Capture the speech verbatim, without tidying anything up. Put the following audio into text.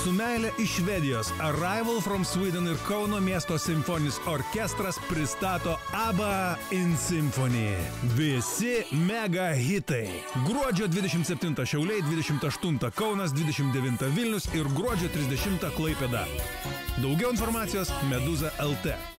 Su meile iš Švedijos Arrival from Sweden ir Kauno miesto simfoninis orkestras pristato ABBA in Symphony. Visi mega hitai. Gruodžio dvidešimt septintą Šiauliai, dvidešimt aštuntą Kaunas, dvidešimt devintą Vilnius ir gruodžio trisdešimtą Klaipėda. Daugiau informacijos Meduza L T.